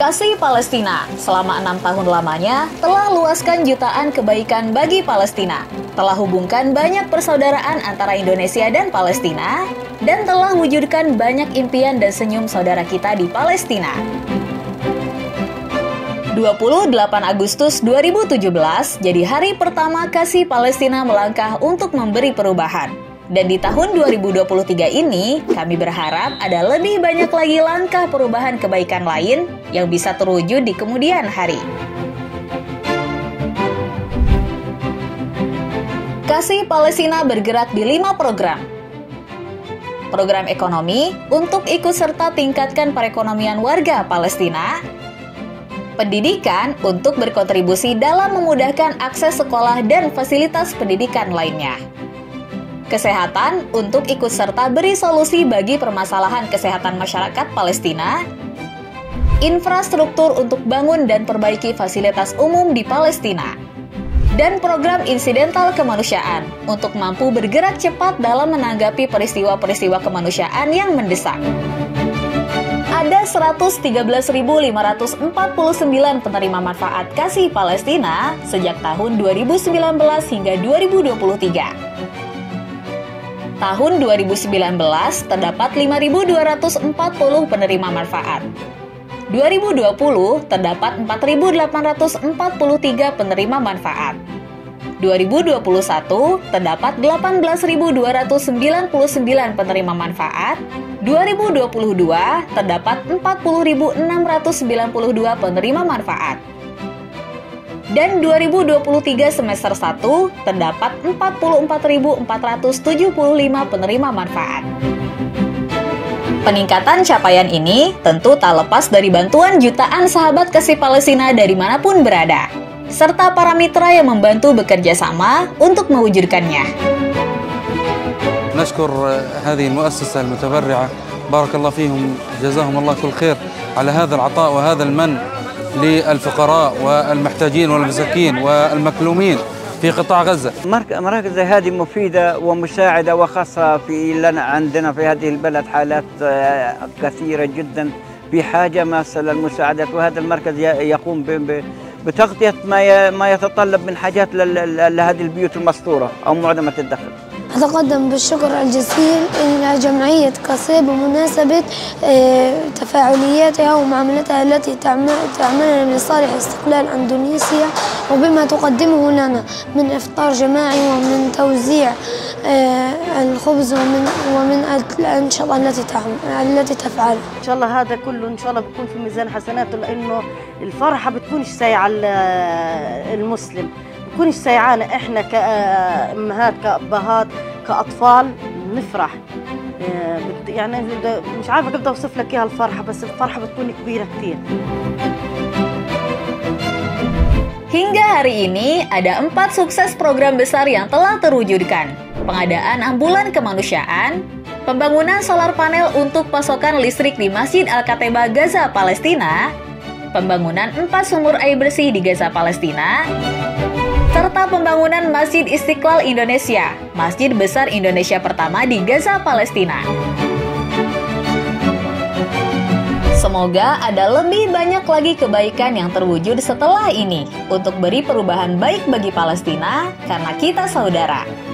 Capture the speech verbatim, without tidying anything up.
Kasih Palestina selama enam tahun lamanya telah luaskan jutaan kebaikan bagi Palestina, telah hubungkan banyak persaudaraan antara Indonesia dan Palestina, dan telah wujudkan banyak impian dan senyum saudara kita di Palestina. dua puluh delapan Agustus dua ribu tujuh belas jadi hari pertama Kasih Palestina melangkah untuk memberi perubahan. Dan di tahun dua ribu dua puluh tiga ini, kami berharap ada lebih banyak lagi langkah perubahan kebaikan lain yang bisa terwujud di kemudian hari. Kasih Palestina bergerak di lima program. Program ekonomi untuk ikut serta tingkatkan perekonomian warga Palestina. Pendidikan untuk berkontribusi dalam memudahkan akses sekolah dan fasilitas pendidikan lainnya. Kesehatan untuk ikut serta beri solusi bagi permasalahan kesehatan masyarakat Palestina. Infrastruktur untuk bangun dan perbaiki fasilitas umum di Palestina. Dan program insidental kemanusiaan untuk mampu bergerak cepat dalam menanggapi peristiwa-peristiwa kemanusiaan yang mendesak. Ada seratus tiga belas ribu lima ratus empat puluh sembilan penerima manfaat Kasih Palestina sejak tahun dua ribu sembilan belas hingga dua ribu dua puluh tiga. Tahun dua ribu sembilan belas terdapat lima ribu dua ratus empat puluh penerima manfaat. dua ribu dua puluh terdapat empat ribu delapan ratus empat puluh tiga penerima manfaat. dua ribu dua puluh satu terdapat delapan belas ribu dua ratus sembilan puluh sembilan penerima manfaat. dua ribu dua puluh dua terdapat empat puluh ribu enam ratus sembilan puluh dua penerima manfaat. Dan dua ribu dua puluh tiga semester satu terdapat empat puluh empat ribu empat ratus tujuh puluh lima penerima manfaat. Peningkatan capaian ini tentu tak lepas dari bantuan jutaan sahabat Kasih Palestina dari manapun berada, serta para mitra yang membantu bekerja sama untuk mewujudkannya. نشكر هذه المؤسسة المتبرعة بارك الله فيهم جزاهم الله كل خير على هذا العطاء وهذا المن للفقراء والمحتاجين والمساكين والمكلومين في قطاع غزة. مراكز هذه مفيدة ومساعدة، وخاصة في لنا عندنا في هذه البلد حالات كثيرة جدا بحاجة مثلا المساعدات، وهذا المركز يقوم بتغطية ما ما يتطلب من حاجات لهذه البيوت المستورة أو معدمة الدخل. أتقدم بالشكر الجزيل إلى جمعية قصي بمناسبة تفاعلياتها ومعاملتها التي تعملنا لصالح استقلال أندونيسيا، وبما تقدمه لنا من إفطار جماعي ومن توزيع الخبز ومن ومن الأنشطة التي التي تفعلها. إن شاء الله هذا كله إن شاء الله بيكون في ميزان حسناته، لأنه الفرحة بتكونش سايعة المسلم، بتكونش سايعانا إحنا كأمهات كأبهات كأطفال نفرح. يعني مش عارفة كيف بدي أوصف لك إياها الفرحة، بس الفرحة بتكون كبيرة كتير. Hingga hari ini ada empat sukses program besar yang telah terwujudkan. Pengadaan ambulan kemanusiaan, pembangunan solar panel untuk pasokan listrik di Masjid Al-Kateba Gaza Palestina, pembangunan empat sumur air bersih di Gaza Palestina, serta pembangunan Masjid Istiqlal Indonesia, masjid besar Indonesia pertama di Gaza Palestina. Semoga ada lebih banyak lagi kebaikan yang terwujud setelah ini untuk beri perubahan baik bagi Palestina karena kita saudara.